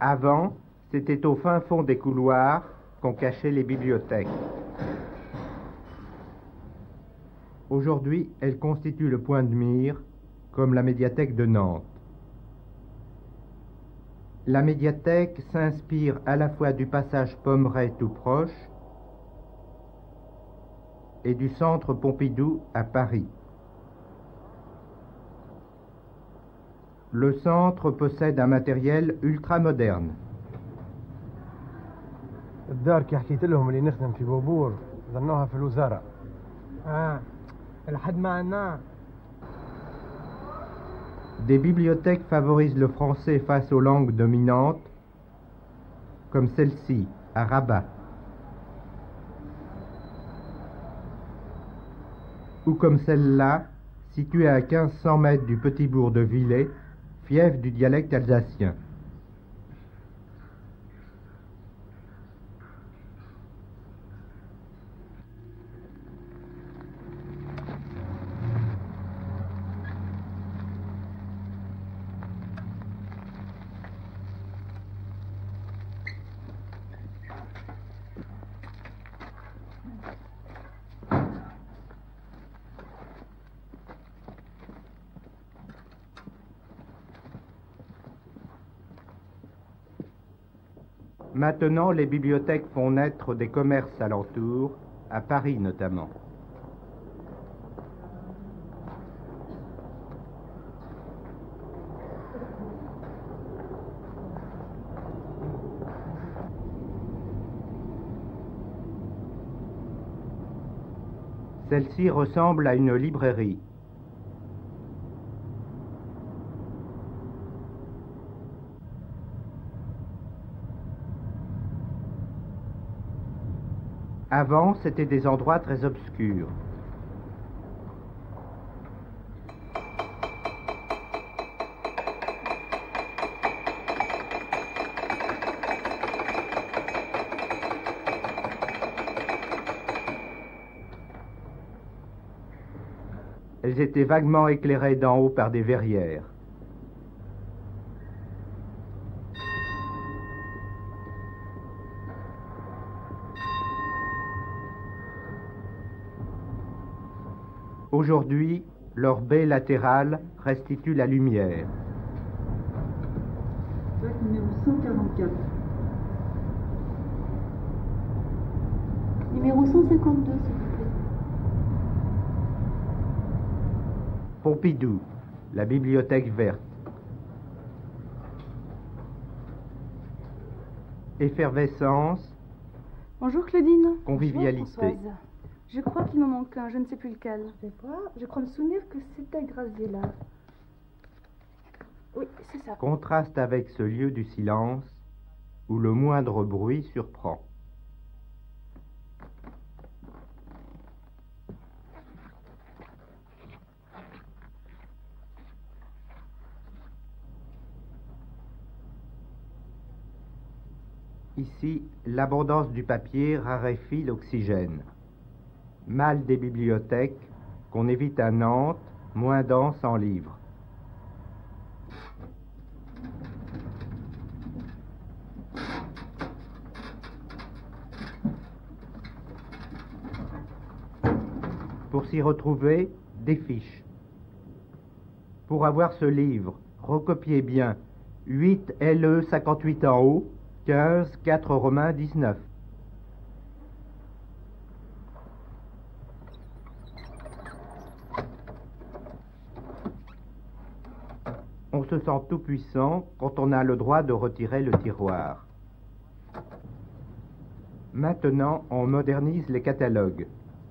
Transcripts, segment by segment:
Avant, c'était au fin fond des couloirs qu'on cachait les bibliothèques. Aujourd'hui, elles constituent le point de mire, comme la médiathèque de Nantes. La médiathèque s'inspire à la fois du passage Pommeray tout proche et du centre Pompidou à Paris. Le centre possède un matériel ultramoderne. الدار كي حكيت لهم اللي نخدم في بوبور ظنوها في الوزارة. لحد ما عنا. Des bibliothèques favorisent le français face aux langues dominantes, comme celle-ci, à Rabat. Ou comme celle-là, située à 1500 mètres du petit bourg de Villers, fief du dialecte alsacien. Maintenant, les bibliothèques font naître des commerces alentours, à Paris notamment. Celle-ci ressemble à une librairie. Avant, c'était des endroits très obscurs. Elles étaient vaguement éclairées d'en haut par des verrières. Aujourd'hui, leur baie latérale restitue la lumière. Plaque numéro 144. Numéro 152, s'il vous plaît. Pompidou, la bibliothèque verte. Effervescence. Bonjour Claudine. Convivialité. Bonjour, Françoise. Je crois qu'il me manque un, je ne sais plus lequel. Je vais voir. Je crois me souvenir que c'était Graziella. Oui, c'est ça. Contraste avec ce lieu du silence où le moindre bruit surprend. Ici, l'abondance du papier raréfie l'oxygène. Mal des bibliothèques qu'on évite à Nantes, moins dense en livres. Pour s'y retrouver, des fiches. Pour avoir ce livre, recopiez bien 8 LE 58 en haut, 15 4 Romains 19. On se sent tout puissant quand on a le droit de retirer le tiroir. Maintenant, on modernise les catalogues.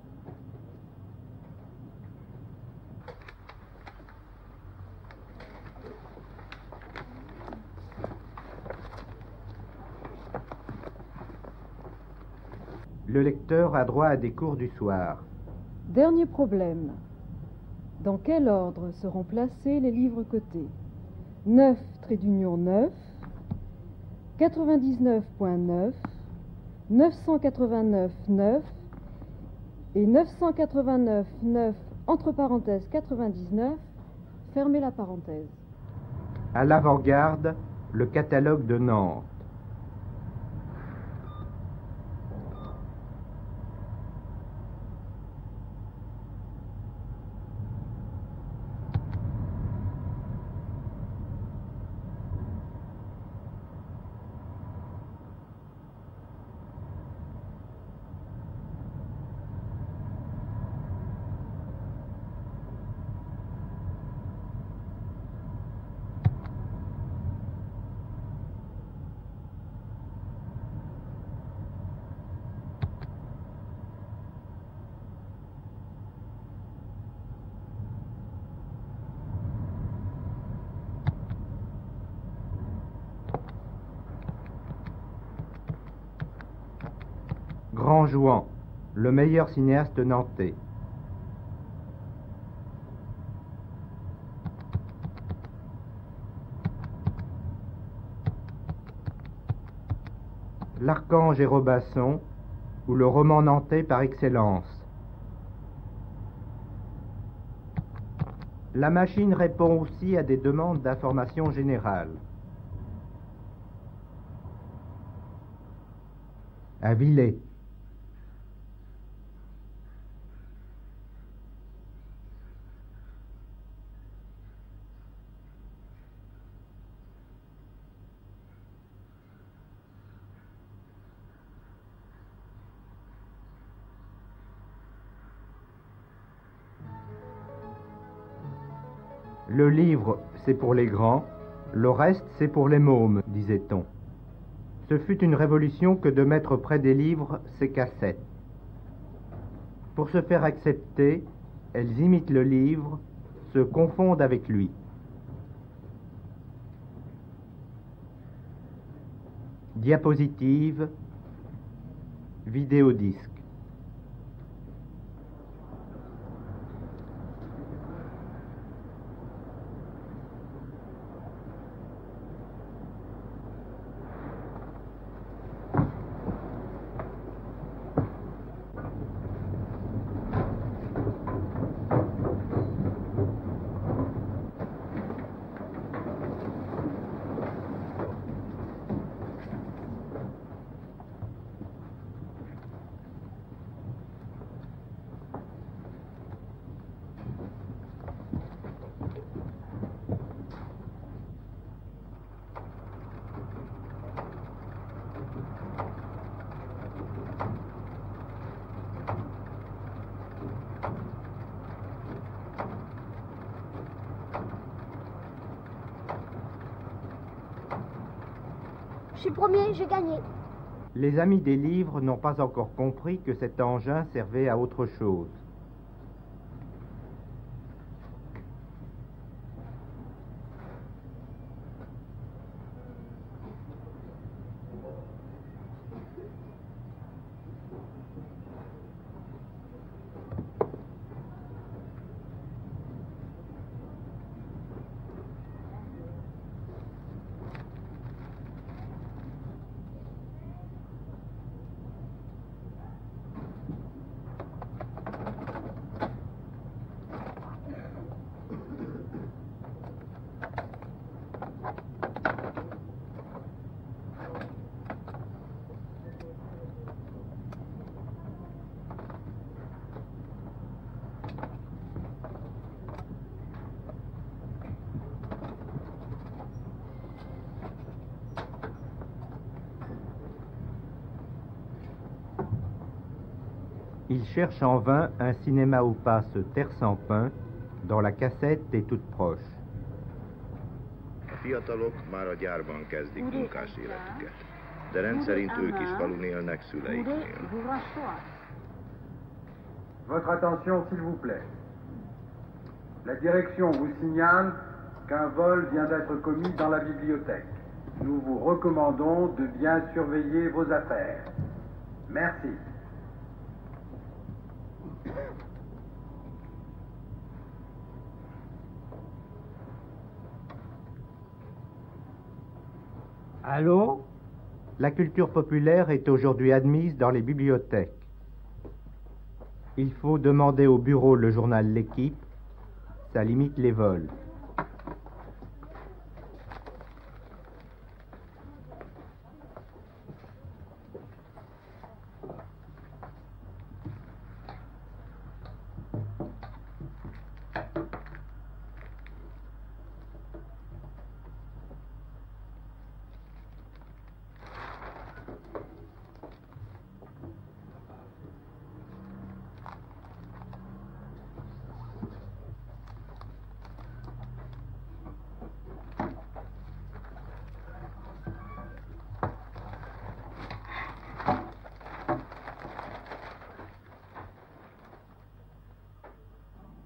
Le lecteur a droit à des cours du soir. Dernier problème. Dans quel ordre seront placés les livres cotés? 9, trait d'union 9, 99.9, 989 9 et 989 9 entre parenthèses 99, fermez la parenthèse. À l'avant-garde, le catalogue de Nantes. Grand Jouan, le meilleur cinéaste nantais. L'Archange et Robinson, ou le roman nantais par excellence. La machine répond aussi à des demandes d'information générale. À Villers. Le livre, c'est pour les grands, le reste, c'est pour les mômes, disait-on. Ce fut une révolution que de mettre près des livres ces cassettes. Pour se faire accepter, elles imitent le livre, se confondent avec lui. Diapositive, vidéodisque. Je suis premier, j'ai gagné. Les amis des livres n'ont pas encore compris que cet engin servait à autre chose. Il cherche en vain un cinéma où passe Terre sans pain, dont la cassette est toute proche. Fiatalok már a gyárban kezdik munkás életüket, de rendszerint ők is falun élnek szüleiknél. Votre attention, s'il vous plaît. La direction vous signale qu'un vol vient d'être commis dans la bibliothèque. Nous vous recommandons de bien surveiller vos affaires. Merci. Allô? La culture populaire est aujourd'hui admise dans les bibliothèques. Il faut demander au bureau le journal L'Équipe, ça limite les vols.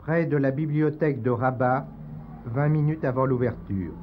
près de la bibliothèque de Rabat, 20 minutes avant l'ouverture.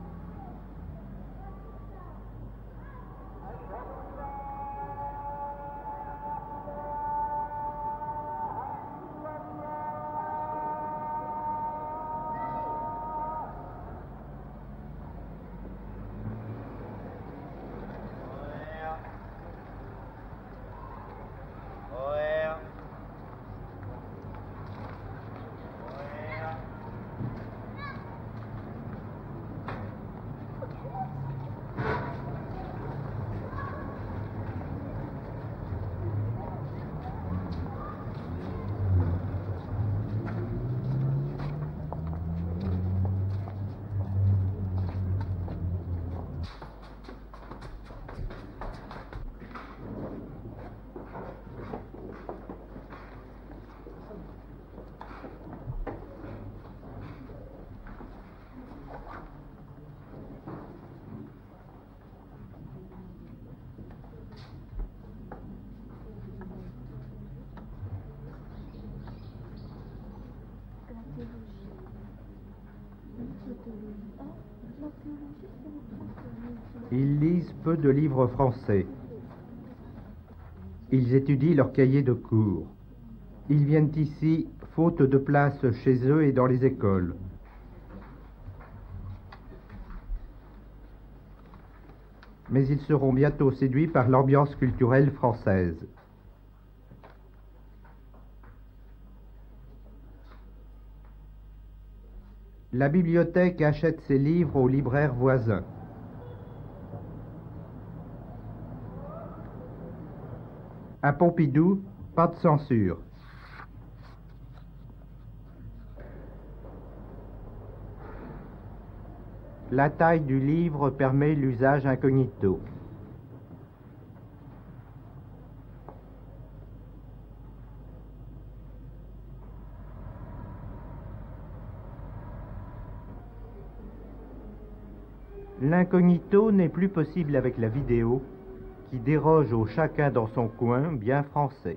Ils lisent peu de livres français. Ils étudient leurs cahiers de cours. Ils viennent ici, faute de place chez eux et dans les écoles. Mais ils seront bientôt séduits par l'ambiance culturelle française. La bibliothèque achète ses livres aux libraires voisins. À Pompidou, pas de censure. La taille du livre permet l'usage incognito. L'incognito n'est plus possible avec la vidéo, qui déroge au chacun dans son coin bien français.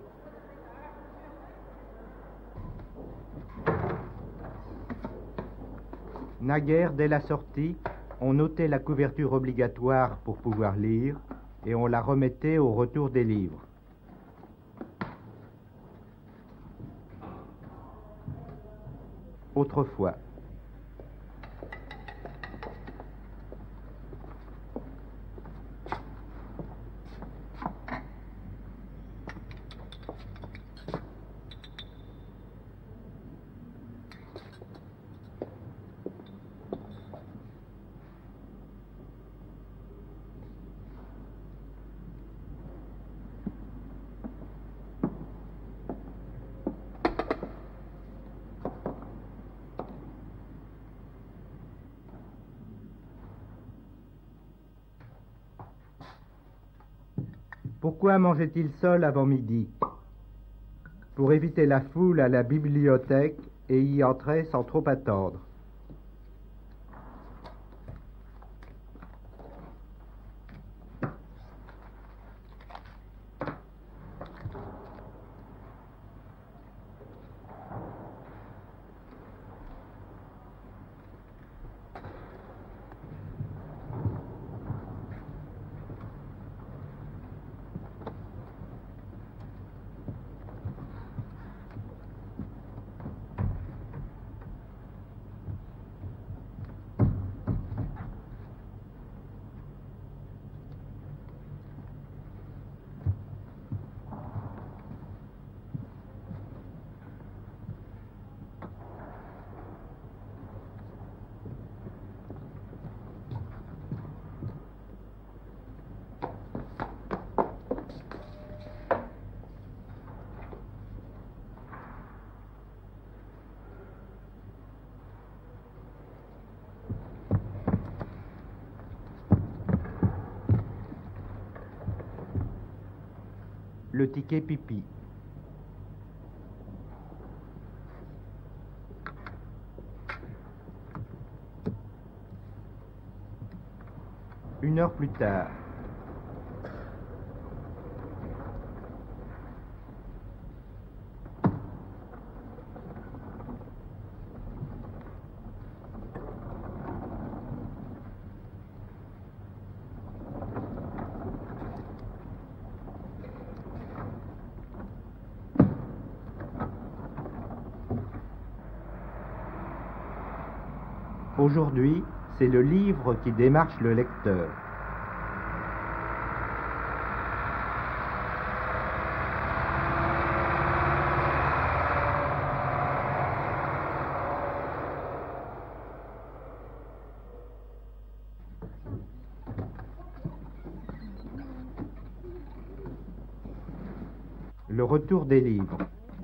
Naguère, dès la sortie, on notait la couverture obligatoire pour pouvoir lire et on la remettait au retour des livres. Autrefois. Pourquoi mangeait-il seul avant midi? Pour éviter la foule à la bibliothèque et y entrer sans trop attendre. Le ticket pipi. Une heure plus tard. Aujourd'hui, c'est le livre qui démarche le lecteur. Le retour des livres.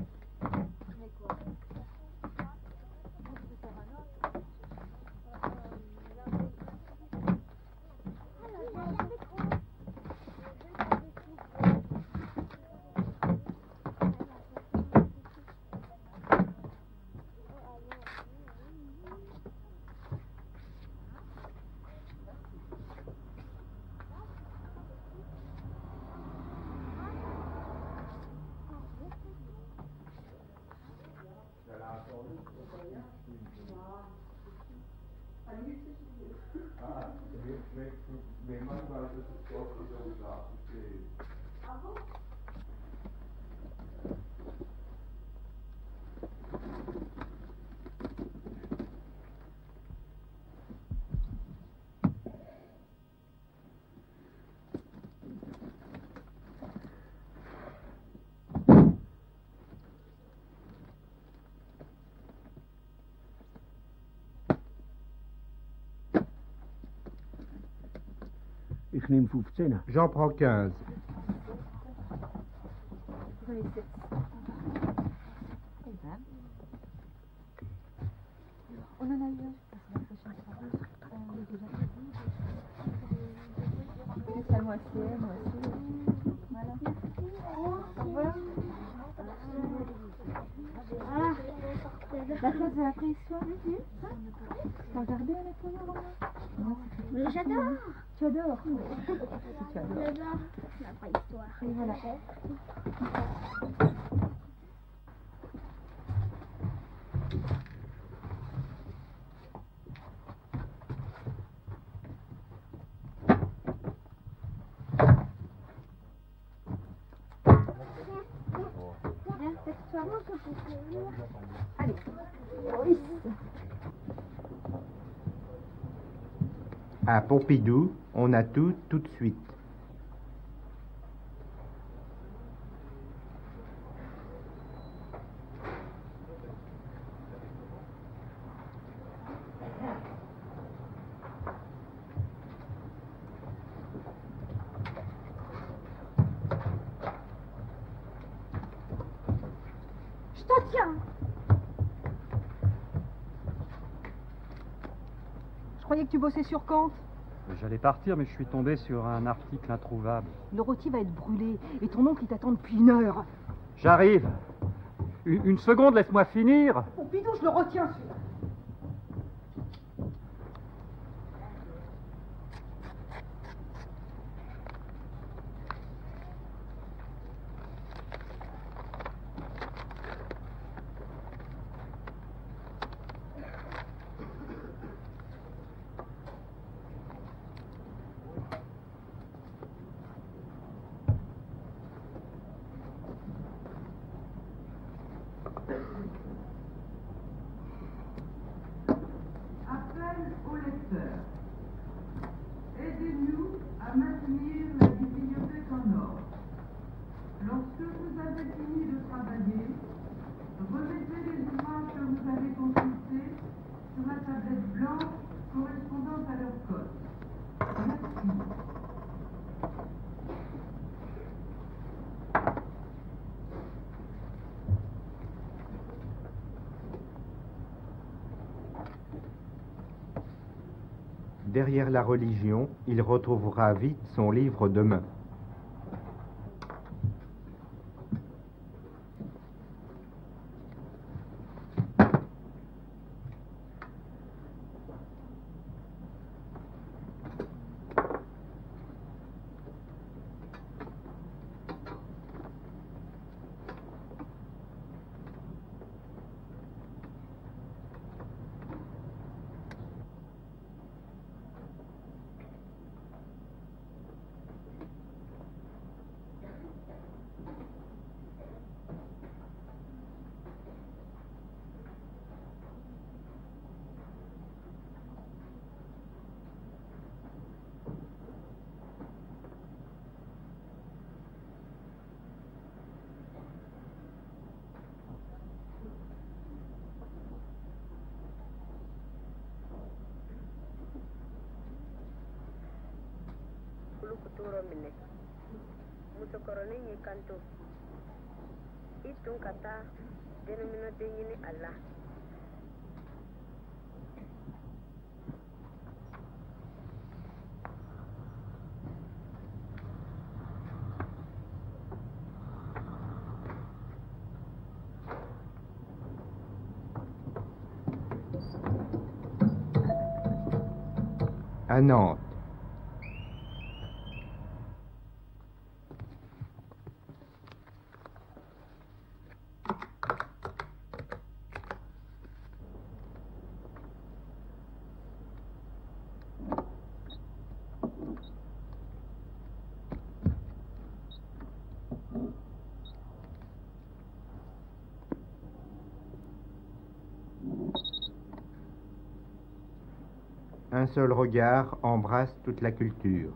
Ich nehme 15. J'en prends 15. On en a eu un. C'est à moitié, moitié. Voilà. Au revoir. La classe de la préhistoire. T'as regardé à la télé, Romain? Mais j'adore. Tu adores. J'adore la préhistoire. Et voilà. Allez. À Pompidou, on a tout de suite. Je t'en tiens. Je croyais que tu bossais sur Kant. J'allais partir, mais je suis tombé sur un article introuvable. Le rôti va être brûlé et ton oncle il t'attend depuis 1 heure. J'arrive. Une seconde, laisse-moi finir. Pompidou, je le retiens celui-là. Appel au lecteur. Aidez-nous à maintenir la bibliothèque en ordre. Lorsque vous avez fini de travailler, remettez les ouvrages que vous avez consultés sur la tablette blanche correspondant à leur code. Merci. Derrière la religion, il retrouvera vite son livre demain. kulu kuturo mine musokoroni ni kanto itun kata denomino denyini Allah à Nantes. Un seul regard embrasse toute la culture.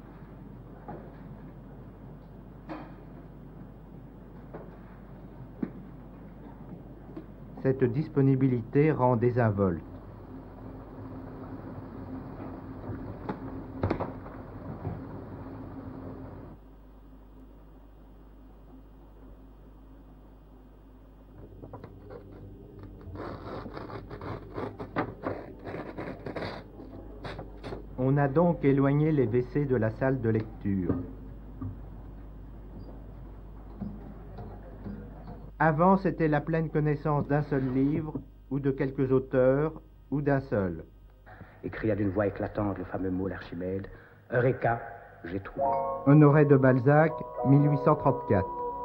Cette disponibilité rend désinvolte. On a donc éloigné les WC de la salle de lecture. Avant, c'était la pleine connaissance d'un seul livre, ou de quelques auteurs, ou d'un seul. Écria d'une voix éclatante le fameux mot d'Archimède. Eureka, j'ai trouvé. Honoré de Balzac, 1834.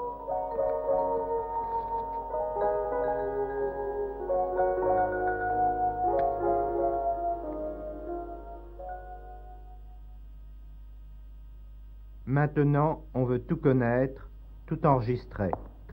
Maintenant, on veut tout connaître, tout enregistrer.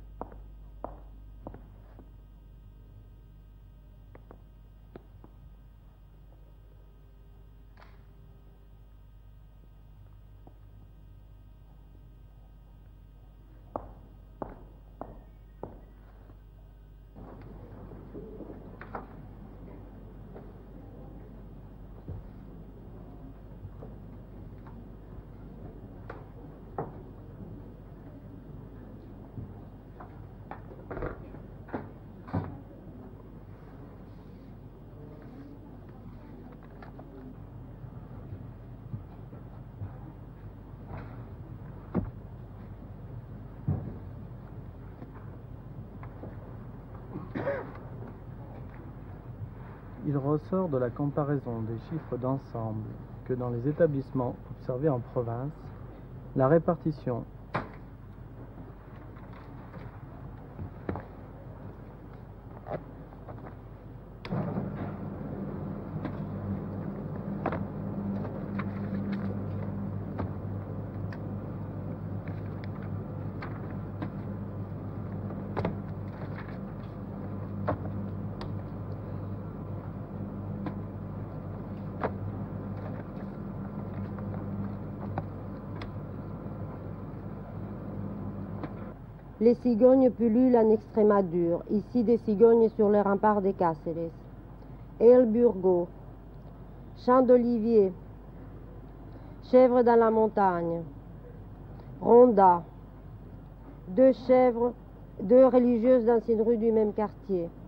Il ressort de la comparaison des chiffres d'ensemble que dans les établissements observés en province, la répartition Les cigognes pullulent en Extrémadure, ici des cigognes sur les remparts des Cáceres. El Burgo, champ d'olivier, chèvres dans la montagne, Ronda, deux chèvres, deux religieuses dans une rue du même quartier.